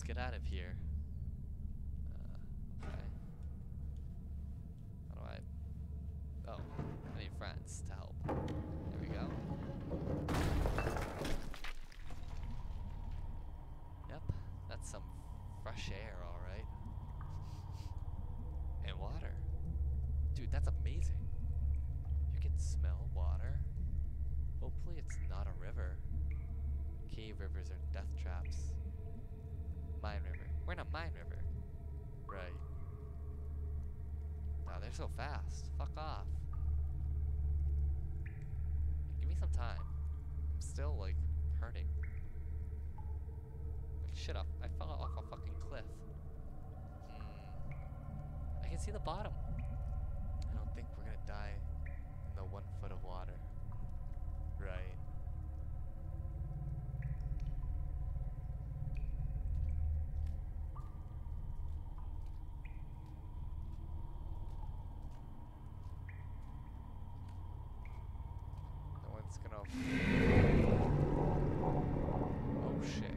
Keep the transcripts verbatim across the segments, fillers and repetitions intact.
get out of here. Uh, okay. How do I... Oh, I need friends to help. There we go. Yep, that's some fresh air, alright. And water. Dude, that's amazing. You can smell water. Hopefully it's not a river. Cave rivers are death traps. Mine river. We're in a mine river. Right. Wow, they're so fast. Fuck off. Give me some time. I'm still, like, hurting. Like, shit up. I fell off a fucking cliff. Hmm. I can see the bottom. I don't think we're gonna die in the one foot of water. Right. No one's gonna... Oh shit.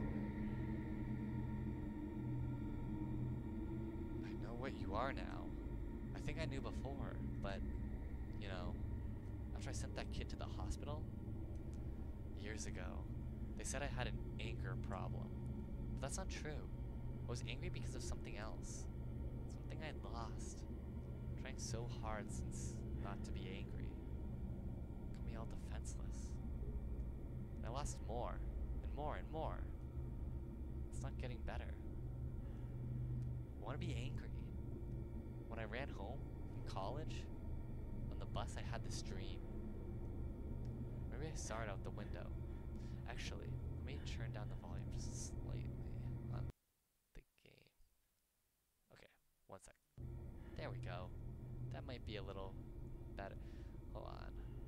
I know what you are now. I think I knew before, but, you know, after I sent that kid to the hospital, years ago, they said I had an anger problem. But that's not true. I was angry because of something else. Something I'd lost. I'm trying so hard since not to be angry. Got me all defenseless. And I lost more, and more, and more. It's not getting better. I want to be angry. When I ran home from college, on the bus I had this dream. Maybe I saw it out the window. Actually, let me turn down the volume just slightly on the game. Okay, one sec. There we go. That might be a little better. Hold on.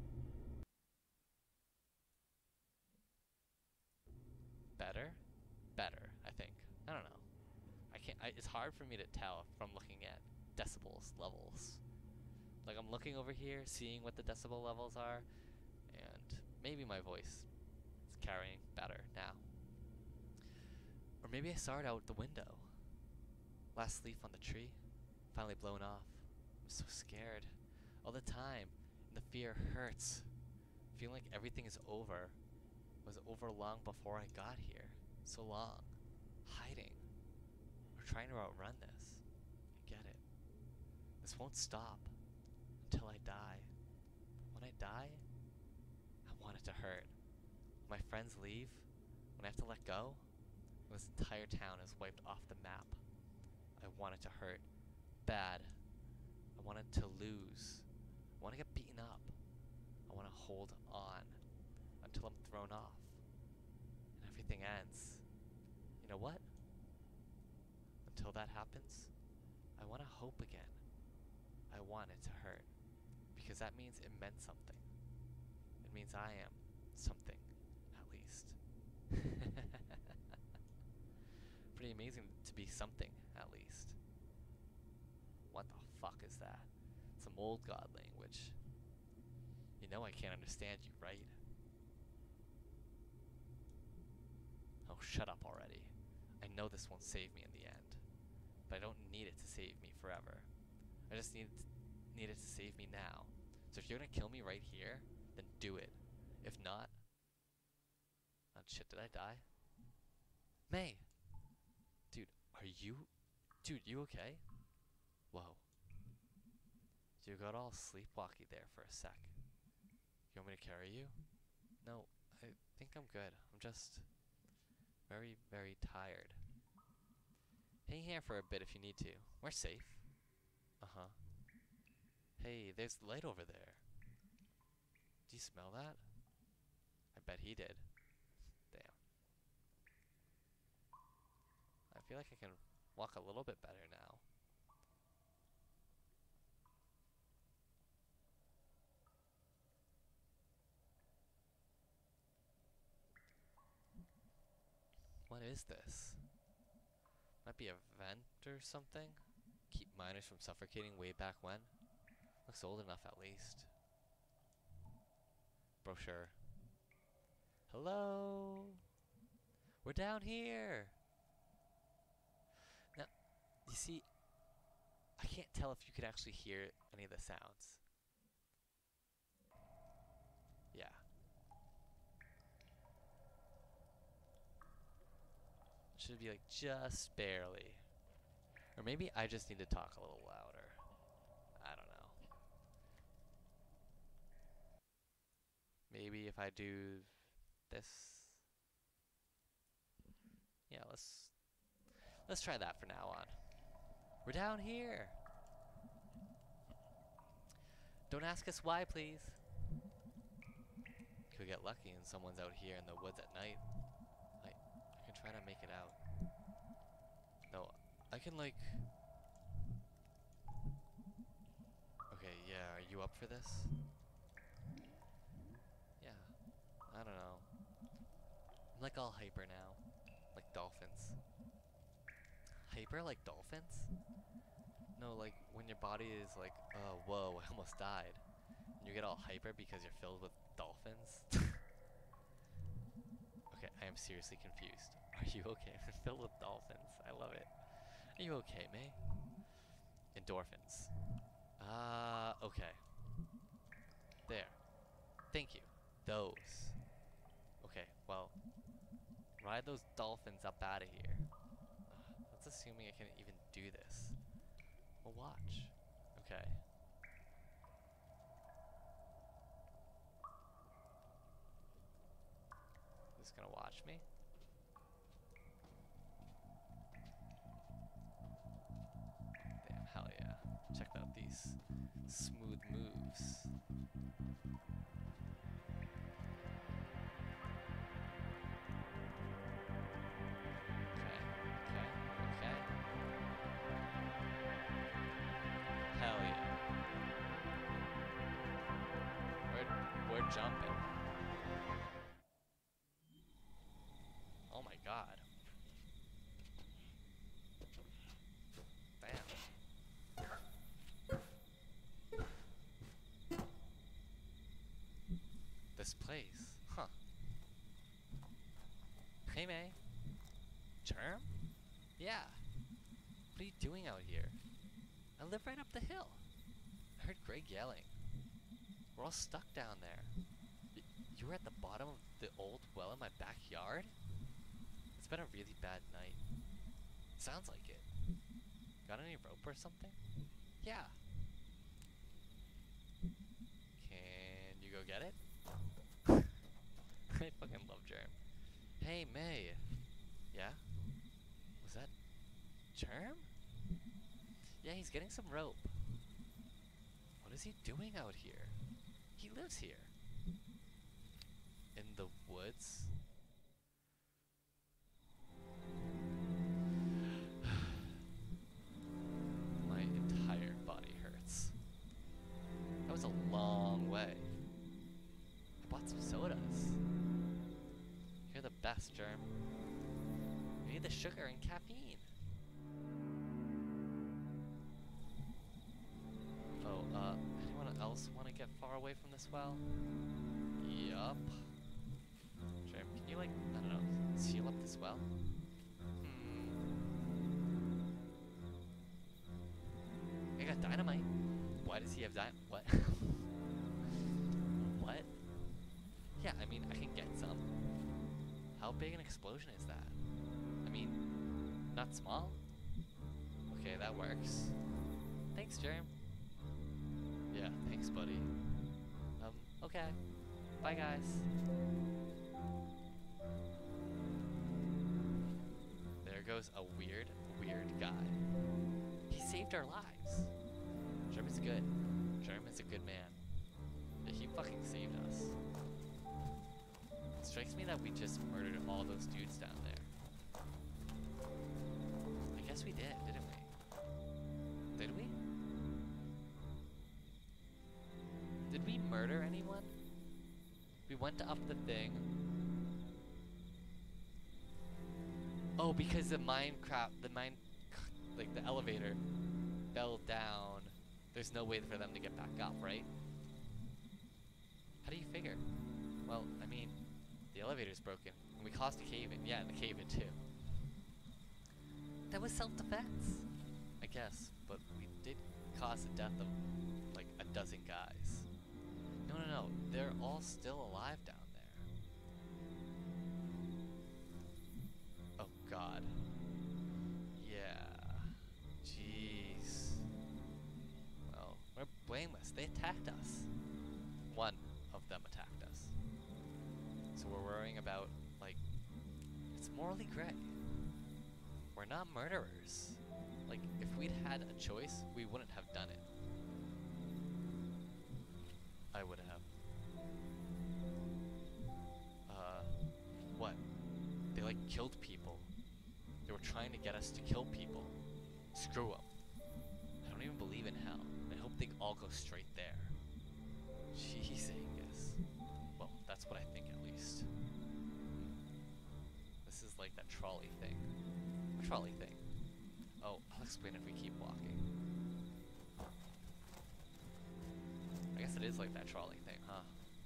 Better? Better, I think. I don't know. I can't. I, it's hard for me to tell from looking at decibels levels. Like, I'm looking over here, seeing what the decibel levels are, and maybe my voice is carrying better now. Or maybe I saw it out the window. Last leaf on the tree, finally blown off. I'm so scared. All the time, and the fear hurts. Feeling like everything is over. Was over long before I got here. So long. Hiding. We're trying to outrun this. I get it. This won't stop until I die. When I die, I want it to hurt. When my friends leave, when I have to let go, when this entire town is wiped off the map, I want it to hurt. Bad. I want it to lose. I want to get beaten up. I want to hold on until I'm thrown off. And everything ends. You know what? Until that happens, I want to hope again. I want it to hurt. Because that means it meant something. It means I am something, at least. Pretty amazing to be something, at least. What the fuck is that? Some old god language. You know I can't understand you, right? Oh, shut up already. I know this won't save me in the end. But I don't need it to save me forever. I just need it to, need it to save me now. So if you're gonna kill me right here, then do it. If not... Oh shit, did I die? May! Dude, are you... Dude, you okay? Whoa. You got all sleepwalky there for a sec. You want me to carry you? No, I think I'm good. I'm just... very, very tired. Hang here for a bit if you need to. We're safe. Uh-huh. Hey, there's light over there. Do you smell that? I bet he did. Damn. I feel like I can walk a little bit better now. What is this? Might be a vent or something? Keep miners from suffocating way back when? Looks old enough at least. Brochure. Hello? We're down here! You see, I can't tell if you could actually hear any of the sounds. Yeah. Should be like just barely. Or maybe I just need to talk a little louder. I don't know. Maybe if I do this. Yeah, let's let's try that for now on. We're down here. Don't ask us why, please. Could get lucky and someone's out here in the woods at night. I, I can try to make it out. No, I can like... Okay, yeah, are you up for this? Yeah, I don't know. I'm like all hyper now. Like dolphins. Hyper like dolphins? No, like when your body is like, oh, whoa, I almost died. And you get all hyper because you're filled with dolphins. Okay, I am seriously confused. Are you okay? I'm filled with dolphins. I love it. Are you okay, May? Endorphins. Ah, uh, okay. There. Thank you. Those. Okay, well, ride those dolphins up out of here. Uh, that's assuming I can even do this. Well, watch. Okay. Just gonna watch me? Damn, hell yeah. Check out these smooth moves. Jumping. Oh my god. Damn. This place. Huh. Hey, May. Germ? Yeah. What are you doing out here? I live right up the hill. I heard Greg yelling. We're all stuck down there. Y you were at the bottom of the old well in my backyard? It's been a really bad night. Sounds like it. Got any rope or something? Yeah. Can you go get it? I fucking love Germ. Hey, May. Yeah? Was that Germ? Yeah, he's getting some rope. What is he doing out here? He lives here. In the woods? My entire body hurts. That was a long way. I bought some sodas. You're the best, Germ. We need the sugar and caffeine. Oh, uh, anyone else want to get far away from this well? Yup. Germ, can you, like, I don't know, seal up this well? Hmm. I got dynamite. Why does he have dynamite? What? What? Yeah, I mean, I can get some. How big an explosion is that? I mean, not small? Okay, that works. Thanks, Germ. Yeah, thanks, buddy. Um, okay. Bye, guys. There goes a weird, weird guy. He saved our lives. Germ is good. Germ is a good man. Yeah, he fucking saved us. It strikes me that we just murdered all those dudes down there. I guess we did, didn't we? Did we? Did we murder anyone? We went up the thing. Oh, because the Minecraft, the mine, like the elevator fell down. There's no way for them to get back up, right? How do you figure? Well, I mean, the elevator's broken. And we caused a cave-in. Yeah, and the cave-in too. That was self-defense. guess, but we did cause the death of, like, a dozen guys. No, no, no. They're all still alive down there. Oh, God. Yeah. Jeez. Well, we're blameless. They attacked us. One of them attacked us. So we're worrying about, like, it's morally gray. We're not murderers. Like, if we'd had a choice, we wouldn't have done it. I would have. Uh, what? They, like, killed people. They were trying to get us to kill people. Screw them. I don't even believe in hell. I hope they all go straight there. Jeez, Angus. Well, that's what I think, at least. This is like that trolley thing. What trolley thing? Oh, I'll explain if we keep walking. I guess it is like that trolley thing, huh?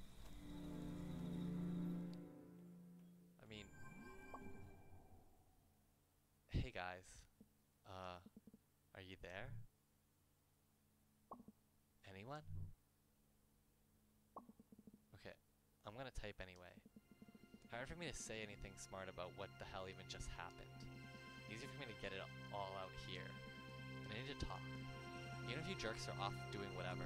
I mean... Hey guys. Uh, are you there? Anyone? Okay, I'm gonna type anyway. Hard for me to say anything smart about what the hell even just happened. Easier for me to get it all out here. And I need to talk. Even if you jerks are off doing whatever.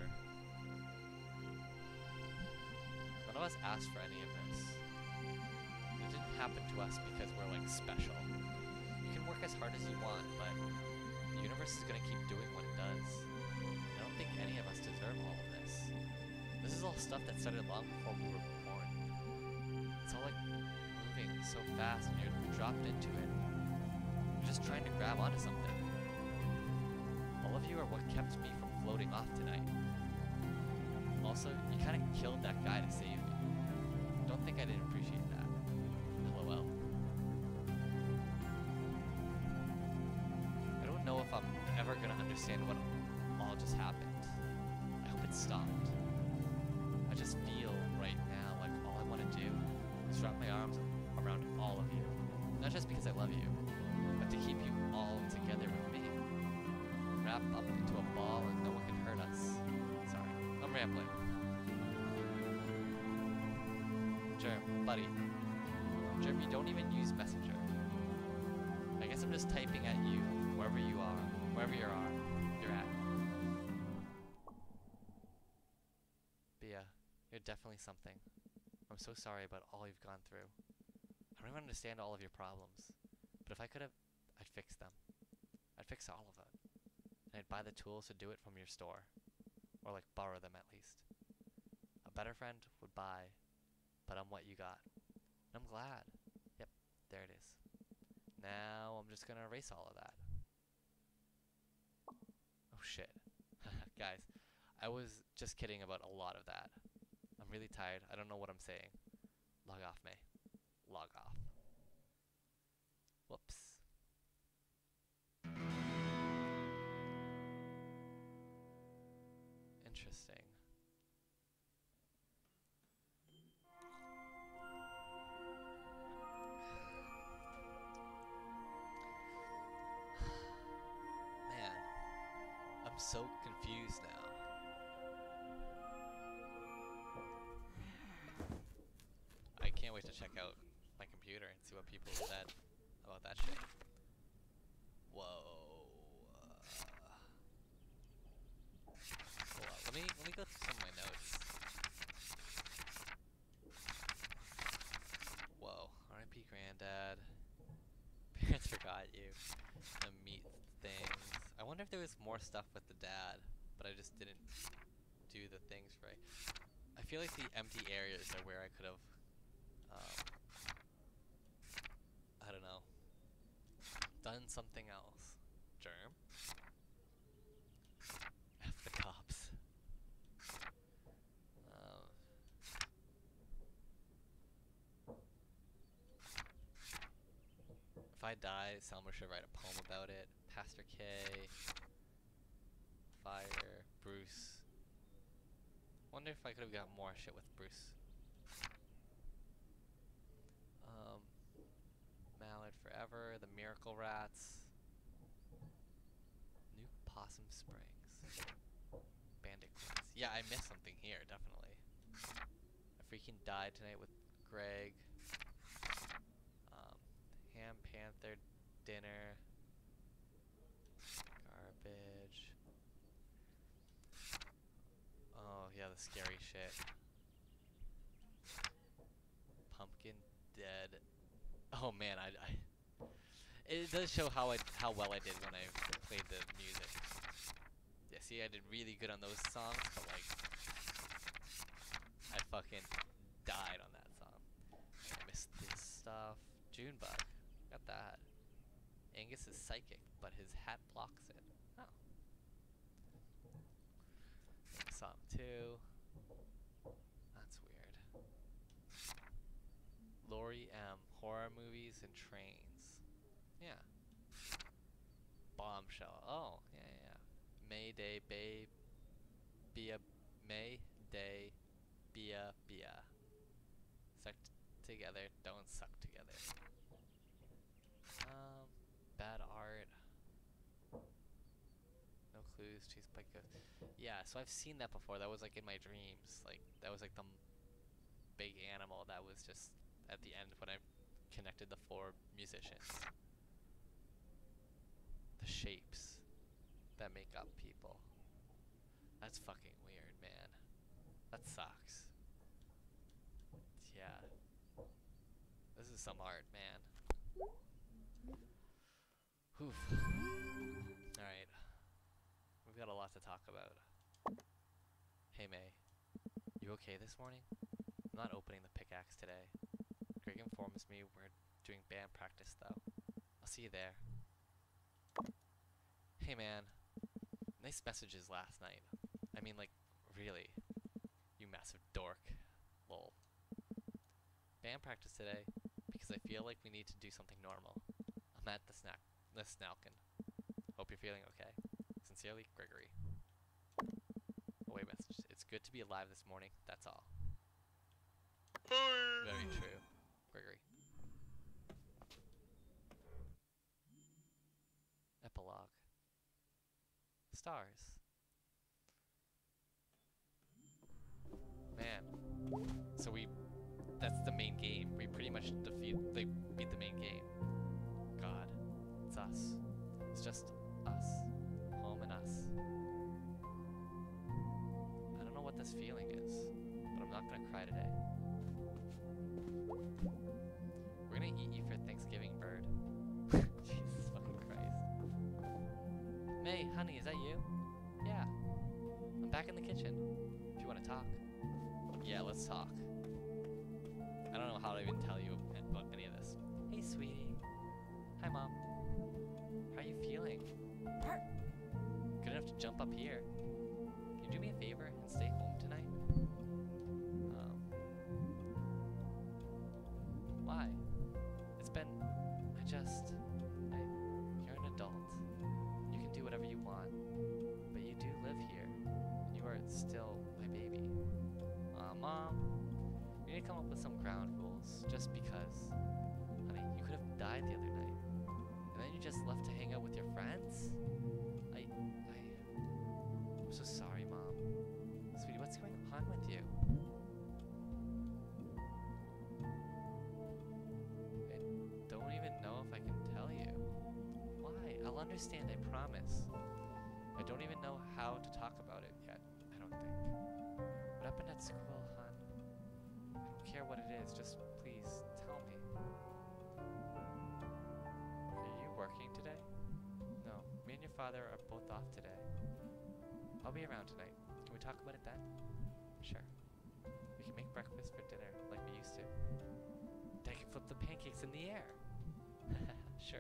None of us asked for any of this. It didn't happen to us because we're like special. You can work as hard as you want, but the universe is gonna keep doing what it does. I don't think any of us deserve all of this. This is all stuff that started long before we were born. It's all like moving so fast and you're dropped into it. You're just trying to grab onto something. All of you are what kept me from floating off tonight. Also, you kind of killed that guy to save me. Don't think I didn't appreciate that. LOL. I don't know if I'm ever gonna understand what all just happened. I hope it stopped. I just feel right now like all I want to do is wrap my arms around all of you. Not just because I love you, but to keep you all together with me. Wrap up into a ball and no one can hurt us. Sorry, I'm rambling. Germ, buddy. Germ, you don't even use Messenger. I guess I'm just typing at you, wherever you are, wherever you are, you're at. Bia, you're definitely something. I'm so sorry about all you've gone through. I don't even understand all of your problems, but if I could have, I'd fix them. I'd fix all of it. And I'd buy the tools to do it from your store. Or like borrow them at least. A better friend would buy, but I'm what you got. And I'm glad. Yep, there it is. Now I'm just gonna erase all of that. Oh shit. Guys, I was just kidding about a lot of that. I'm really tired. I don't know what I'm saying. Log off, May. Log off. Whoops. Interesting. Man, I'm so confused now. I can't wait to check out my computer and see what people said about that shit. Whoa. Uh, hold on. Let me let me go through some of my notes. Whoa. R I P Granddad. Parents forgot you. The meat things. I wonder if there was more stuff with the dad, but I just didn't do the things right. I feel like the empty areas are where I could have Um, I don't know. Done something else. Germ? F the cops. Um, if I die, Selma should write a poem about it. Pastor K. Fire. Bruce. Wonder if I could have got more shit with Bruce. Um, Mallard Forever, the Miracle Rats, Nuke Possum Springs. Bandit Queens. Yeah, I missed something here, definitely. I freaking died tonight with Greg. Um, Ham Panther dinner. Garbage. Oh, yeah, the scary shit. Pumpkin dead. Oh man, I, I it does show how I how well I did when I played the music. Yeah, see, I did really good on those songs, but like I fucking died on that song. I missed this stuff. Junebug, got that. Angus is psychic, but his hat blocks it. Oh. Song two. That's weird. Lori M. Horror movies and trains. Yeah. Bombshell. Oh, yeah, yeah, yeah. Mayday, babe. Bia, May, day, bia, bia. Suck together, don't suck together. Um, bad art. No clues, chased by ghosts. Yeah, so I've seen that before. That was like in my dreams. Like, that was like the big animal that was just at the end when I connected the four musicians. The shapes that make up people. That's fucking weird, man. That sucks. Yeah. This is some art, man. Oof. Alright. We've got a lot to talk about. Hey, May. You okay this morning? I'm not opening the pickaxe today. Greg informs me we're doing band practice, though. I'll see you there. Hey, man. Nice messages last night. I mean, like, really. You massive dork. Lol. Band practice today because I feel like we need to do something normal. I'm at the snack, the Snalkin. Hope you're feeling okay. Sincerely, Gregory. Away message. It's good to be alive this morning. That's all. Very true, Gregory. Epilogue. Stars. Man. So we... That's the main game. We pretty much defeat... They beat the main game. God. It's us. It's just us. Home and us. I don't know what this feeling is, but I'm not gonna cry today. We're gonna eat you for Thanksgiving, bird. Jesus fucking Christ. May, honey, is that you? Yeah. I'm back in the kitchen. If you want to talk. Yeah, let's talk. I don't know how to even tell you about any of this. Hey, sweetie. Hi, Mom. How are you feeling? Good enough to jump up here. Can you do me a favor and stay home tonight? Um. Why? It's been... I just... I... You're an adult. You can do whatever you want. But you do live here. You are still my baby. Uh, Mom, we need to come up with some ground rules. Just because. Honey, you could have died the other night. And then you just left to hang out with your friends? I... I... I'm so sorry, Mom. Sweetie, what's going on with you? I don't even know if I can tell you. Why? I'll understand, I promise. I don't even know how to talk about it yet, I don't think. What happened at school, hon? I don't care what it is, just please tell me. Are you working today? No, me and your father are both off today. I'll be around tonight. Can we talk about it then? Sure. We can make breakfast for dinner like we used to. I can flip the pancakes in the air. Sure.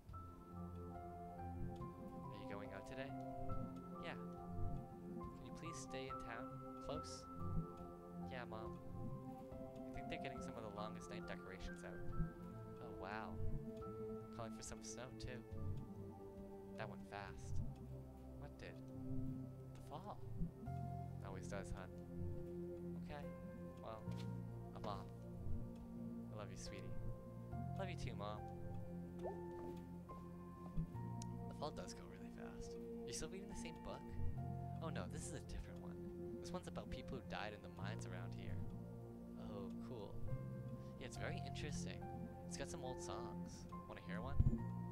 Are you going out today? Yeah. Can you please stay in town? Close? Yeah, Mom. I think they're getting some of the longest night decorations out. Oh, wow. Calling for some snow, too. That went fast. What did? The fall. Always does, hon. Okay. Well, I'm off. I love you, sweetie. Love you too, Mom. The fall does go really fast. You still reading the same book? Oh no, this is a different one. This one's about people who died in the mines around here. Oh, cool. Yeah, it's very interesting. It's got some old songs. Wanna hear one?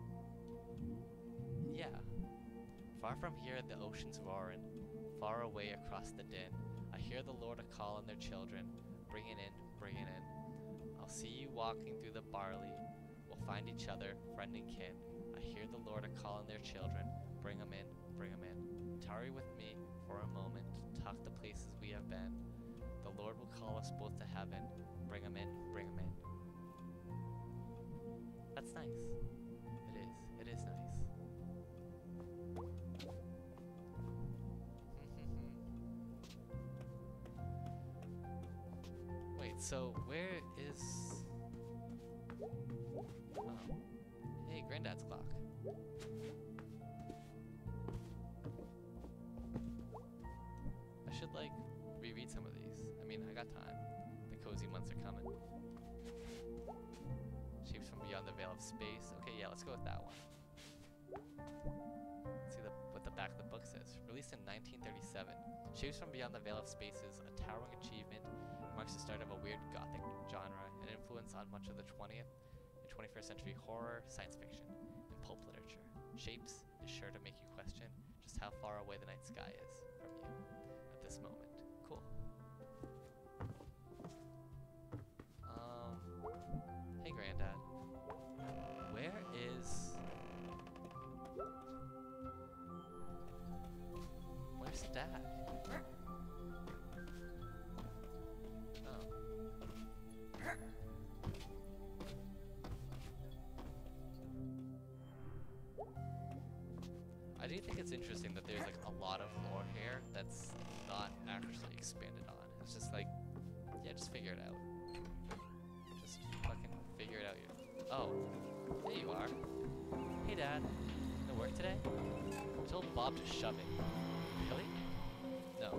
Yeah. Far from here, the ocean's roaring. Far away across the din, I hear the Lord a callin' their children. Bring it in, bring it in. I'll see you walking through the barley. We'll find each other, friend and kin. I hear the Lord a callin' their children. Bring 'em in, bring 'em in. Tarry with me for a moment. Talk the places we have been. The Lord will call us both to heaven. Bring 'em in, bring 'em in. That's nice. It is. It is nice. Wait, so where is... Oh. Hey, Granddad's clock. I should, like, reread some of these. I mean, I got time. The cozy months are coming. Shapes from beyond the veil of space. Okay, yeah, let's go with that one. Let's see the, what the back of the book says. Released in nineteen thirty-seven, Shapes from Beyond the Veil of Space is a towering achievement. It marks the start of a weird gothic genre, an influence on much of the twentieth and twenty-first century horror, science fiction, and pulp literature. Shapes is sure to make you question just how far away the night sky is from you at this moment. Cool. Um, hey Granddad. Where is... Where's Dad? Oh. I do think it's interesting that there's like a lot of lore here that's not actually expanded on. It's just like, yeah, just figure it out. Just fucking figure it out. Here. Oh, there you are. Hey Dad, no work today? I told Bob to shove it. Really? No.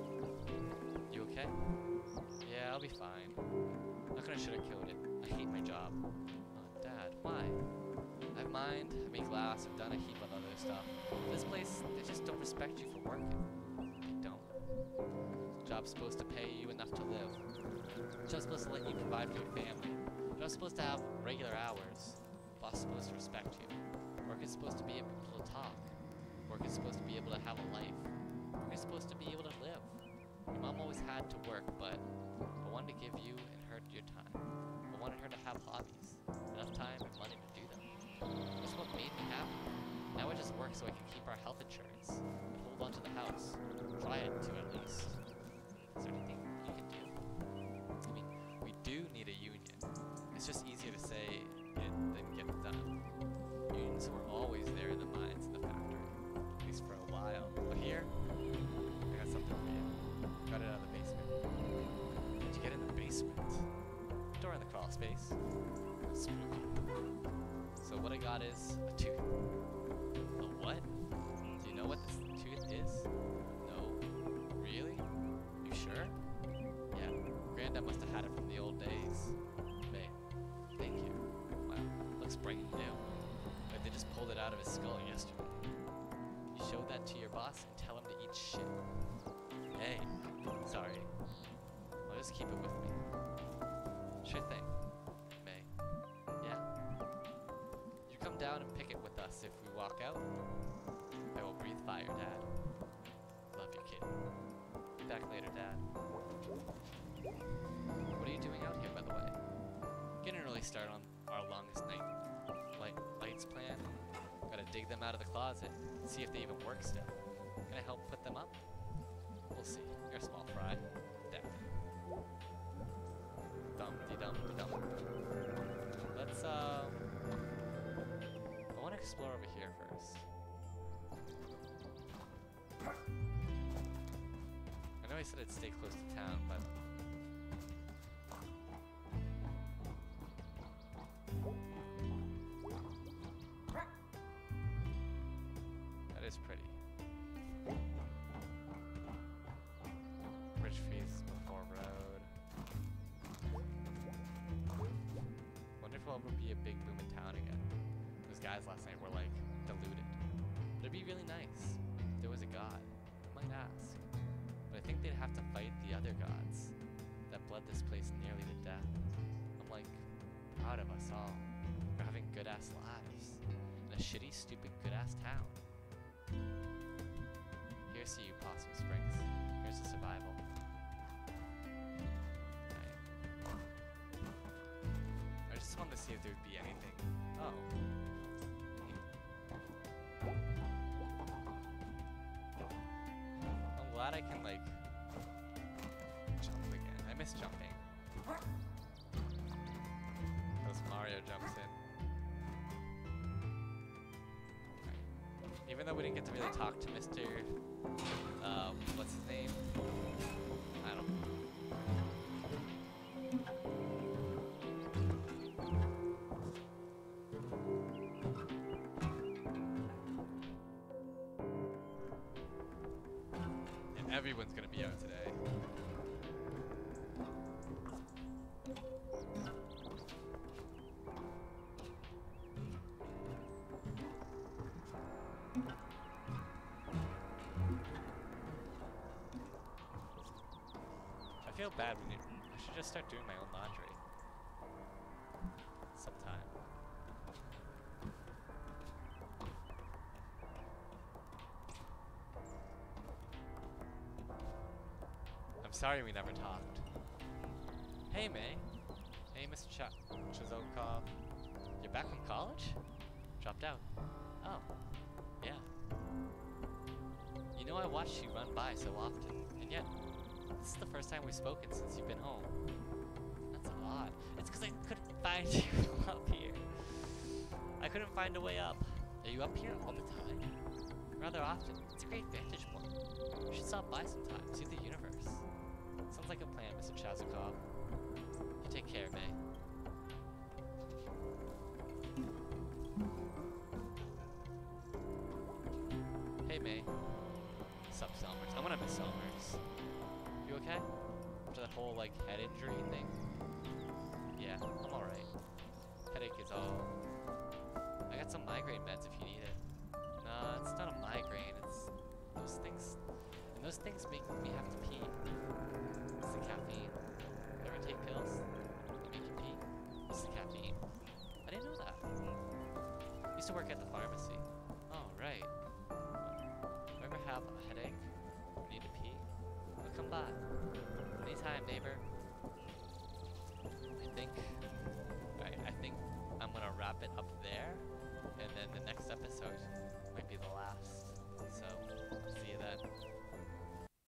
You okay? Yeah, I'll be fine. Not gonna sugarcoat it. I hate my job. Oh, Dad, why? I have mined, I make glass, I've done a heap of other stuff. This place, they just don't respect you for working. They don't. The job's supposed to pay you enough to live. The job's supposed to let you provide for your family. You're not supposed to have regular hours. The boss is supposed to respect you. Work is supposed to be able to talk. Work is supposed to be able to have a life. Work is supposed to be able to live. Your mom always had to work, but I wanted to give you and her your time. I wanted her to have hobbies, enough time and money to do them. That's what made me happy. Now I just work so I can keep our health insurance and hold on to the house. Try it to at least. Is there anything you can do? I mean, we do need a union. It's just easier to say it than get it done. Unions were always there in the mines and the factory, at least for a while. But here, I got something for you. Got it out of the basement. How'd you get in the basement? Door in the crawl space. Spooky. So what I got is a tooth. A what? Do you know what this tooth is? No. Really? You sure? Yeah. Granddad must have had it from the old days. May. Thank you. Wow. Looks bright and new. Like they just pulled it out of his skull yesterday. You show that to your boss and tell him to eat shit. Hey. Sorry. I'll just keep it with me. Sure thing. May. Yeah? You come down and pick it with us if we walk out. I will breathe fire, Dad. Love you, kid. Be back later, Dad. What are you doing out here, by the way? Getting an early start on our longest night light lights plan. Gotta dig them out of the closet, see if they even work still. Can I help put them up? We'll see. You're a small fry. Deck. Dum-de-dum-de-dum. Let's, uh... I want to explore over here first. I know I said I'd stay close to town, but... That is pretty. Bridgefields before road. Wonder if we'll ever be a big boom in town again. Those guys last night were like deluded. It'd be really nice if there was a god. I might ask. But I think they'd have to fight the other gods that bled this place nearly to death. I'm like, proud of us all for having good-ass lives in a shitty, stupid, good-ass town. Here's to you, Possum Springs. Here's to survival. Right. I just wanted to see if there'd be anything. Oh. I'm glad I can, like, jump again. I miss jumping. Those Mario jumps in. Right. Even though we didn't get to really talk to Mister Um, what's his name? I don't know. And everyone's gonna be out today. I feel bad when you, I should just start doing my own laundry. Sometime. I'm sorry we never talked. Hey, May. Hey, Mister Ch Chazokov. You're back from college? Dropped out. Oh. Yeah. You know, I watched you run by so often, and yet this is the first time we've spoken since you've been home. That's odd. It's because I couldn't find you up here. I couldn't find a way up. Are you up here all the time? Rather often. It's a great vantage point. You should stop by sometime, see the universe. Sounds like a plan, Mister Chazukov. You take care, May. Hey, May. Sup, Selmers? I'm gonna miss Selmers. You okay? After that whole, like, head injury thing? Yeah, I'm alright. Headache is all... I got some migraine meds if you need it. No, it's not a migraine, it's... Those things... And those things make me have to pee. It's the caffeine. You ever take pills? They make you pee? It's the caffeine. I didn't know that. I used to work at the pharmacy. Oh, right. If you ever have a headache, or need to pee, well, come by. Anytime, neighbor. I think... Alright, I think I'm gonna wrap it up there.